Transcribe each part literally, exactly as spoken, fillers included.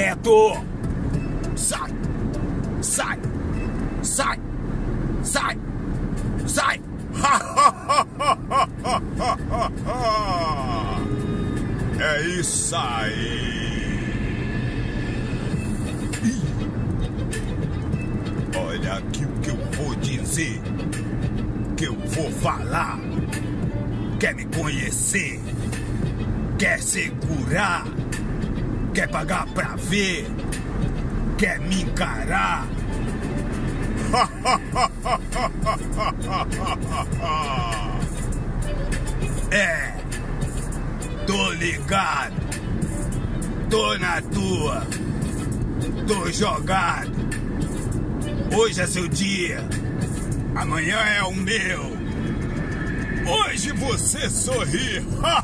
quieto! Sai! Sai! Sai! Sai! Sai! É isso aí! Olha aqui o que eu vou dizer, que eu vou falar. Quer me conhecer? Quer se curar? Quer pagar pra ver? Quer me encarar? É, tô ligado, tô na tua, tô jogado. Hoje é seu dia, amanhã é o meu. Hoje você sorri,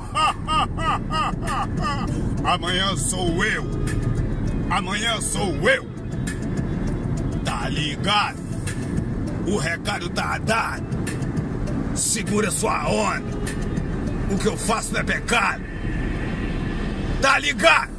amanhã sou eu, amanhã sou eu. Tá ligado? O recado tá dado. Segura sua onda. O que eu faço não é pecado. Tá ligado?